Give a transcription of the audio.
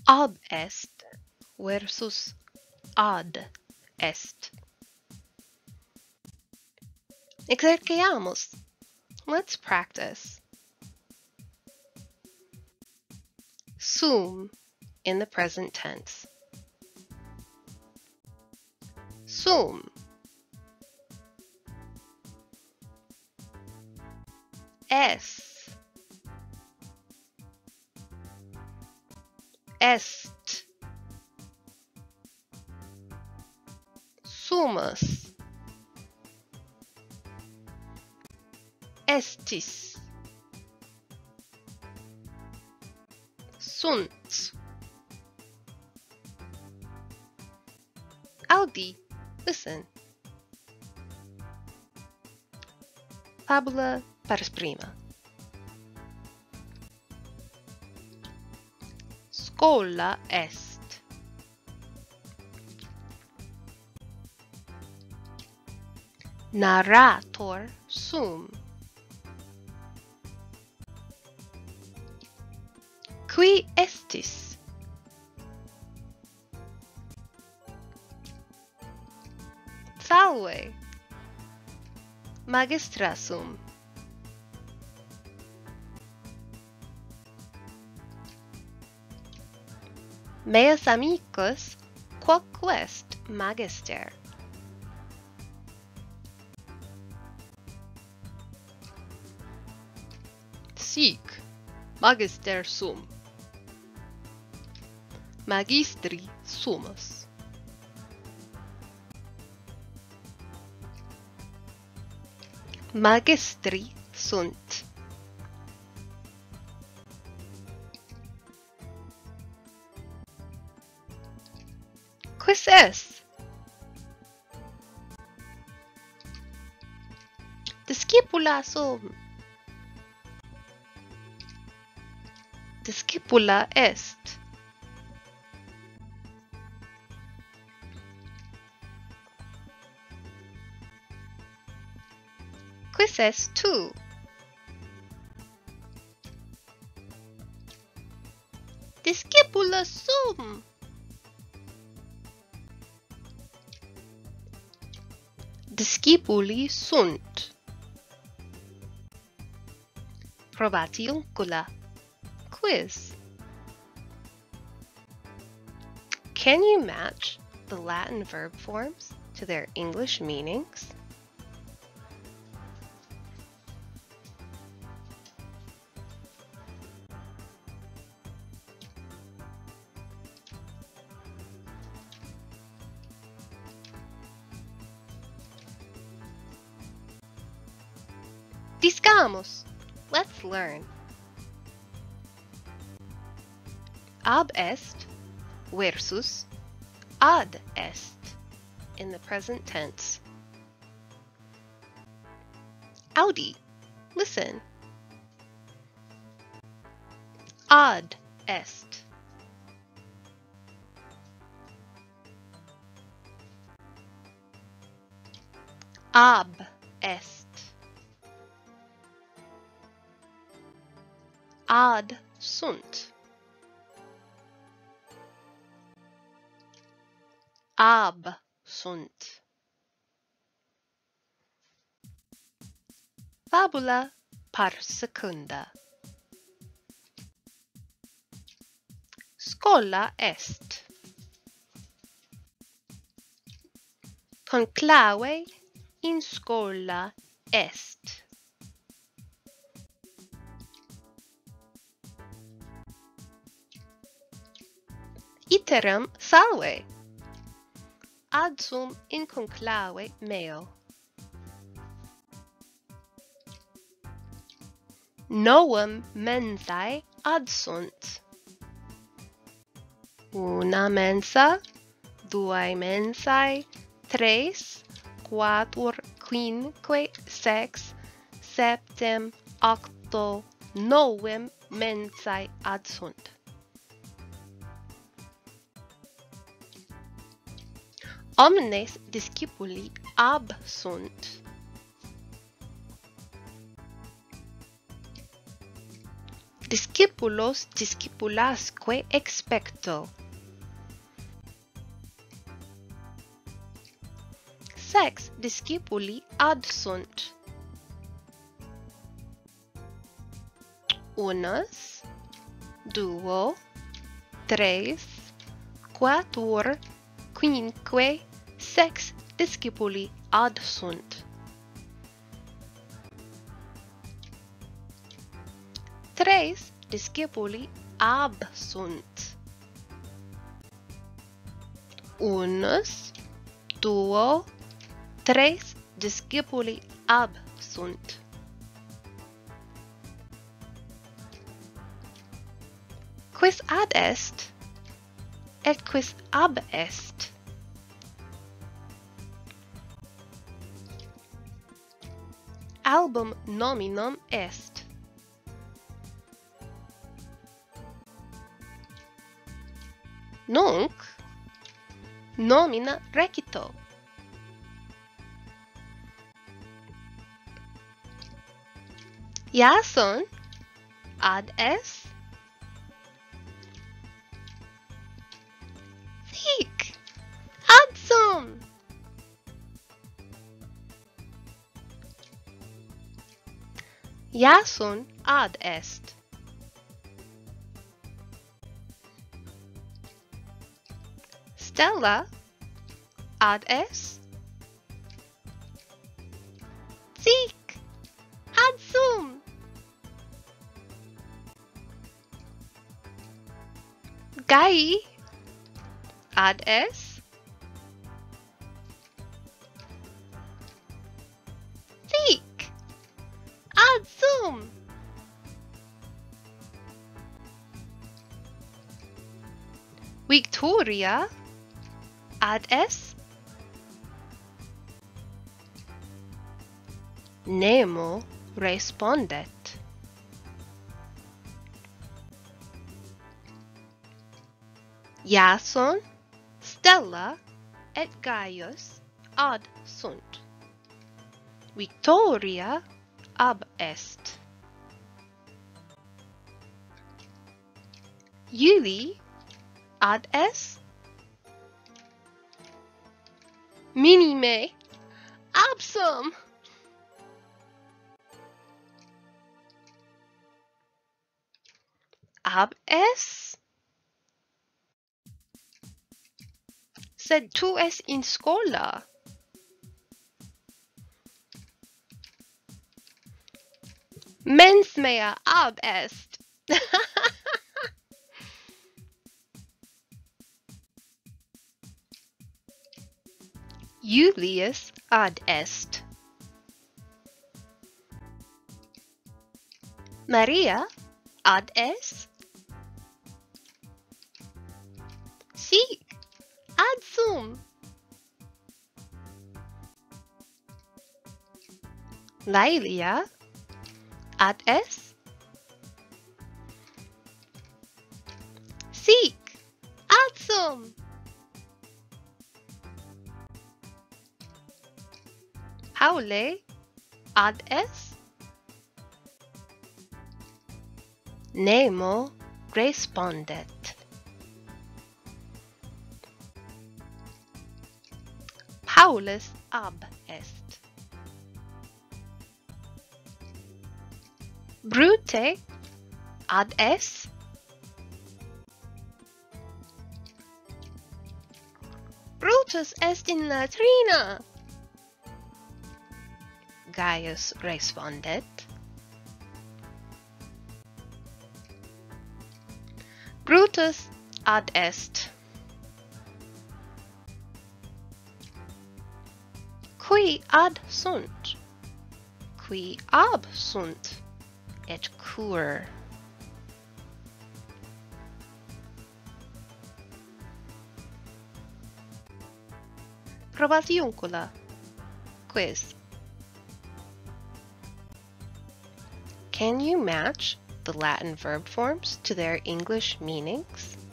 ABest versus ADest. Exercitamos. Let's practice. Sum in the present tense. Sum. Es. Est. Sumas. Estis. Sunt. Audi. Listen. Fabula parsprima. Scola est. Narrator sum. Qui estis? Salve. Magistra sum. Meus amicos, quoque est magister? Sic, magister sum. Magistri sumus. Magistri sunt. Quis est? Discipula sum. Discipula est. Quis est tu? Discipula sum. Discipuli sunt. Probatiuncula. Quiz. Can you match the Latin verb forms to their English meanings? Discamos. Let's learn. ABest versus ADest in the present tense. Audi, listen. ADest. ABest. Ad sunt. Ab sunt. Fabula par secunda. Scola est. Conclave in scola est. Iterum salve. Adsum in conclave meo. Novum mensae adsunt. Una mensa, duae mensae, tres, quatur, quinque, sex, septem, octo, novem mensae adsunt. Omnes discipuli absunt. discipulos discipulasque expecto. Sex discipuli adsunt. Unus, duo, tres, quatuor, quinque, sex discipuli adsunt. Tres discipuli absunt. Unus, duo, tres discipuli absunt. Quis ADest et quis ABest? Album nominum est. Nunc nomina recito. Iason ADest. Sic adsum. Iason ADest. Stella ADest. Sic adsum. Gai ADest. Sic adsum. Victoria ADest. Nemo respondet. Iason, Stella et Gaius adsunt. Victoria abest. Iuli ADest. Minime absum. ABest. Sed tu es in schola. Mens mea abest. Julius ADest. Maria ADest. Sic adsum. Laelia ADest. Sic adsum. Paule ADest. Nemo respondet. Paulus abest. Brute ADest. Brutus est in latrina. Gaius respondet. Brutus ADest. Qui adsunt, qui absunt, et cur. Probatiuncula. Quiz. Can you match the Latin verb forms to their English meanings?